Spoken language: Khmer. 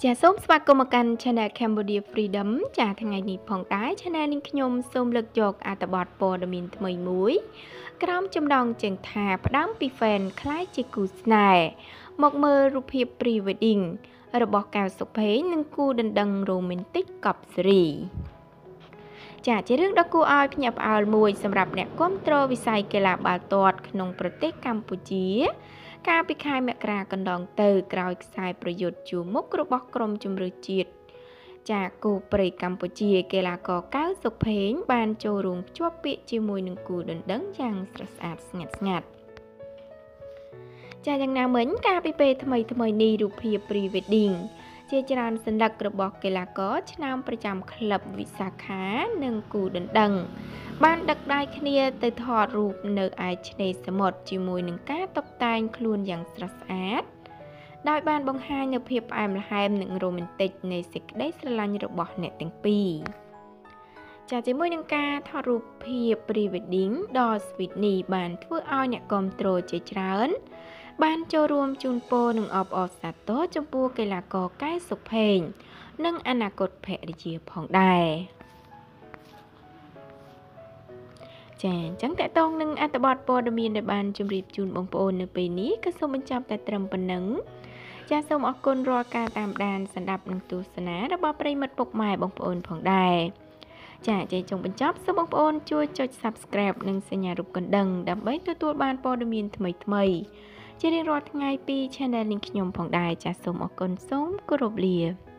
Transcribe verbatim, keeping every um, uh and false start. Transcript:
ចាសូមស្វាគមន៍មកកាន់ Channel Cambodia Freedom ចាថ្ងៃនេះផងដែរ Channel នេះខ្ញុំសូមលើកយកអត្ថបទព័ត៌មានថ្មីមួយក្រោមចំណងជើងថាផ្ដើមពី Fan คล้ายជាគូស្នេហ៍មកមើលរូបភាព Pre-wedding របស់កៅសុភេងនិងគូដណ្ដឹង Romantic កប់សេរីចាជារឿងដ៏គួរឲ្យភ្ញាក់ផ្អើលមួយសម្រាប់អ្នកគាំទ្រវិស័យកីឡាបាល់ទាត់ក្នុងប្រទេសកម្ពុជាកាលពីខែមករាកន្លងទៅក្រោយខ្សែប្រយុទ្ធជួរមុខរបស់ក្រុមជម្រើសជាតិចាគូព្រៃកម្ពុជាកីឡាករកៅសុភេងបានចូលរួមភ្ជាប់ពាក្យជាមួយនឹងគូដណ្ដឹងយ៉ាងស្រស់ស្អាតស្ងាត់ស្ងាត់ចាយ៉ាងណាមិញកាលពីពេលថ្មីថ្មីនេះរូបភាព Pre-wedding ជាច្រើនសញ្ញារបស់កីឡាករឆ្នាំប្រចាំក្លឹបវិសាខានិងគូដណ្ដឹងបានដឹកដៃគ្នាទៅថតរូបនៅឯឆ្នេរសមុទ្រជាមួយនឹងការតុបតែងខ្លួនយ៉ាងស្រស់ស្អាតដោយបានបង្ហាញនូវភាពផ្អែមល្ហែមនិងរ៉ូមែនទិកនៃសេចក្តីស្រឡាញ់របស់អ្នកទាំងពីរចាជាមួយនឹងការថតរូបភាព Pre-wedding ដ៏ sweet នេះបានធ្វើឲ្យអ្នកគាំទ្រជាច្រើនបានចូលរួមជូនពរនិងអបអរសាទរចំពោះកីឡាករកែសុភេងនិងអនាគតភរិយាផងដែរចាអញ្ចឹងតកតងនឹងអត្ថបទព័ត៌មានដែលបានជម្រាបជូនបងប្អូននៅពេលនេះក៏សូមបញ្ចប់តែត្រឹមប៉ុណ្ណឹងចាសូមអរគុណរាល់ការតាមដានស្ដាប់និងទស្សនារបស់ប្រិយមិត្តពុកម៉ែបងប្អូនផងដែរចាចេះចុងបញ្ចប់សូមបងប្អូនជួយចុច Subscribe និងសញ្ញារូបកណ្ដឹងដើម្បីទទួលបានព័ត៌មានថ្មីៗជារៀងរាល់ថ្ងៃពី Channel នេះខ្ញុំផងដែរចាសូមអរគុណសូមគោរពលា